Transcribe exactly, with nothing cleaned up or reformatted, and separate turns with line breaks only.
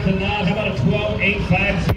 the nod. How about a twelve eight five?